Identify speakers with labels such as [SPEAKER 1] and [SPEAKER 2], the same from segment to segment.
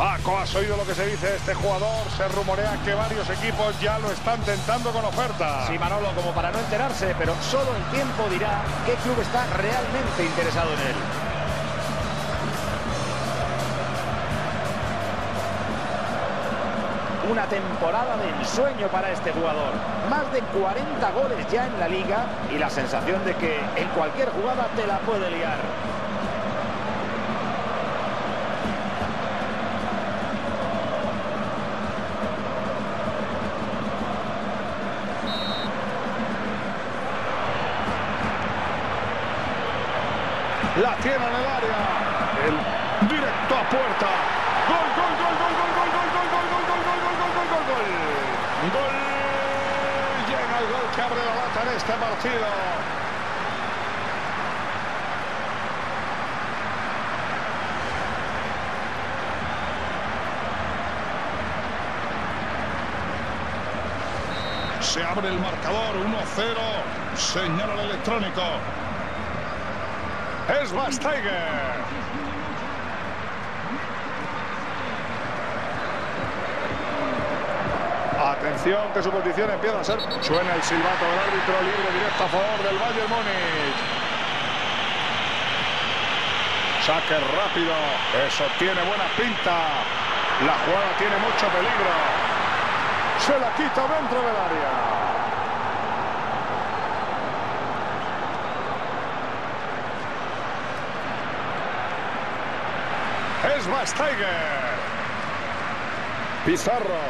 [SPEAKER 1] Paco, ¿has oído lo que se dice de este jugador? Se rumorea que varios equipos ya lo están tentando con ofertas.
[SPEAKER 2] Sí, Manolo, como para no enterarse, pero solo el tiempo dirá qué club está realmente interesado en él. Una temporada de ensueño para este jugador. Más de 40 goles ya en la liga y la sensación de que en cualquier jugada te la puede liar.
[SPEAKER 1] La tiene en el área. El directo a puerta. Gol, gol, gol, gol, gol, gol, gol, gol, gol, gol, gol, gol, gol, gol, gol, gol. Gol. Llega el gol que abre la lata en este partido. Se abre el marcador, 1-0. Señal al electrónico. Es Schweinsteiger. Atención, que su posición empieza a ser... Suena el silbato del árbitro, libre directo a favor del Bayern Múnich. Saque rápido. Eso tiene buena pinta. La jugada tiene mucho peligro. Se la quita dentro del área. Es Schweinsteiger. Pizarro.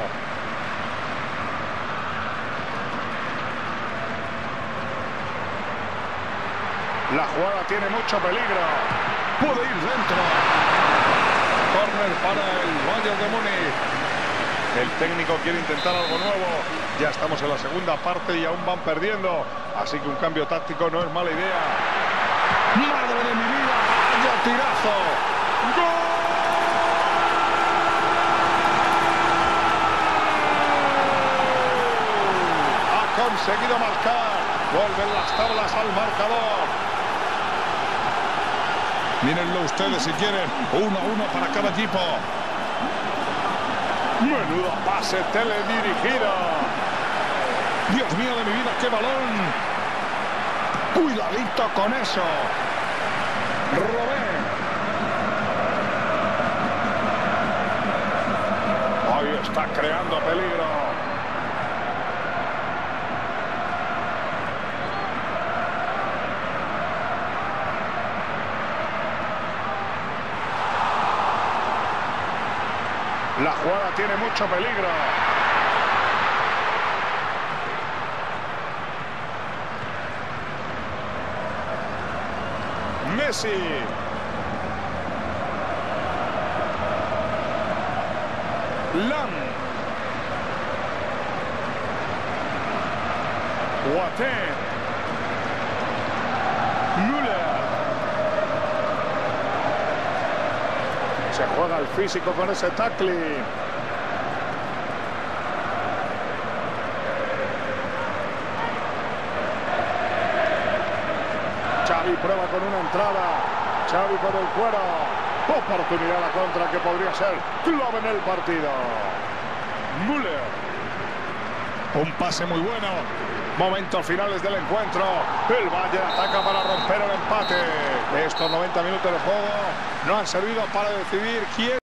[SPEAKER 1] La jugada tiene mucho peligro. Puede ir dentro. Córner para el Bayern de Múnich. El técnico quiere intentar algo nuevo. Ya estamos en la segunda parte y aún van perdiendo. Así que un cambio táctico no es mala idea. ¡Madre de mi vida! ¡Vaya tirazo! ¡Gol! Conseguido marcar. Vuelven las tablas al marcador. Mírenlo ustedes si quieren. 1-1 para cada equipo. Menudo pase teledirigido. Dios mío de mi vida, qué balón. Cuidadito con eso. Robé. Ahí está creando peligro. La jugada tiene mucho peligro. Messi. Lam. Boateng. Müller. Se juega el físico con ese tackling. Xavi prueba con una entrada. Xavi con el cuero. Oportunidad a la contra que podría ser clave en el partido. Müller. Un pase muy bueno. Momentos finales del encuentro. El Bayern ataca para romper el empate. Estos 90 minutos de juego no han servido para decidir quién